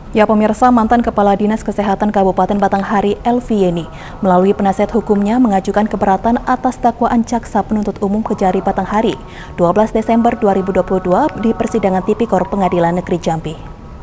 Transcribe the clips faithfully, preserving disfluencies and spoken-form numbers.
Ya pemirsa, mantan Kepala Dinas Kesehatan Kabupaten Batanghari Elvi Yeni melalui penasihat hukumnya mengajukan keberatan atas dakwaan jaksa penuntut umum Kejari Batanghari dua belas Desember dua ribu dua puluh dua di persidangan Tipikor Pengadilan Negeri Jambi.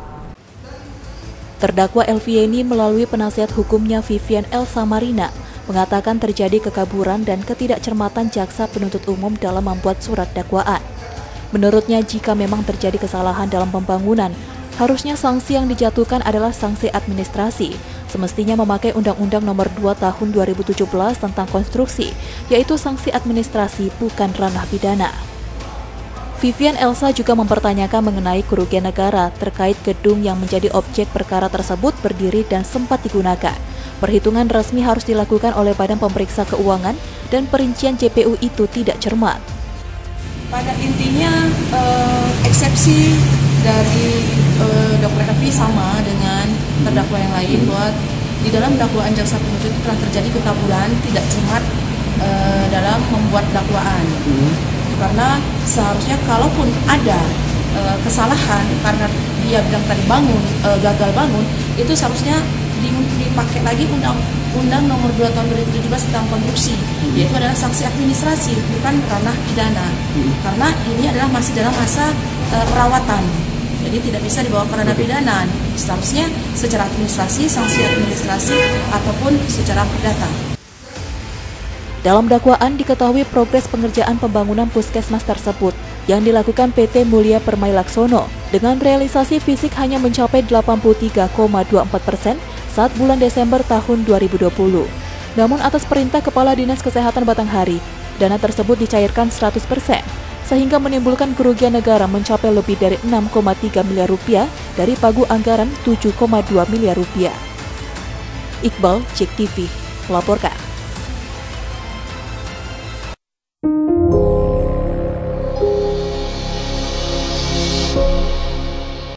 Terdakwa Elvi Yeni melalui penasihat hukumnya Vivian Elsa Marina mengatakan terjadi kekaburan dan ketidakcermatan jaksa penuntut umum dalam membuat surat dakwaan. Menurutnya, jika memang terjadi kesalahan dalam pembangunan, harusnya sanksi yang dijatuhkan adalah sanksi administrasi, semestinya memakai Undang-Undang Nomor dua Tahun dua ribu tujuh belas tentang konstruksi, yaitu sanksi administrasi bukan ranah pidana. Vivian Elsa juga mempertanyakan mengenai kerugian negara terkait gedung yang menjadi objek perkara tersebut berdiri dan sempat digunakan. Perhitungan resmi harus dilakukan oleh Badan Pemeriksa Keuangan dan perincian J P U itu tidak cermat. Pada intinya, eh, eksepsi dari uh, Dokter Elvi sama dengan terdakwa yang lain bahwa di dalam dakwaan jaksa penuntut itu telah terjadi kekaburan, tidak cermat uh, dalam membuat dakwaan. Hmm. Karena seharusnya kalaupun ada uh, kesalahan karena dia bilang tadi bangun, uh, gagal bangun, itu seharusnya dipakai lagi Undang-Undang Nomor dua Tahun dua ribu tujuh belas tentang konstruksi, hmm. yaitu adalah sanksi administrasi, bukan ranah pidana. Hmm. Karena ini adalah masih dalam masa uh, perawatan. Jadi tidak bisa dibawa ke ranah pidana, seharusnya secara administrasi, sanksi administrasi, ataupun secara perdata. Dalam dakwaan diketahui progres pengerjaan pembangunan puskesmas tersebut yang dilakukan P T Mulia Permai Laksono dengan realisasi fisik hanya mencapai delapan puluh tiga koma dua puluh empat persen saat bulan Desember tahun dua ribu dua puluh. Namun atas perintah Kepala Dinas Kesehatan Batanghari, dana tersebut dicairkan seratus persen. Sehingga menimbulkan kerugian negara mencapai lebih dari enam koma tiga miliar rupiah dari pagu anggaran tujuh koma dua miliar rupiah. Iqbal, Cek T V, melaporkan.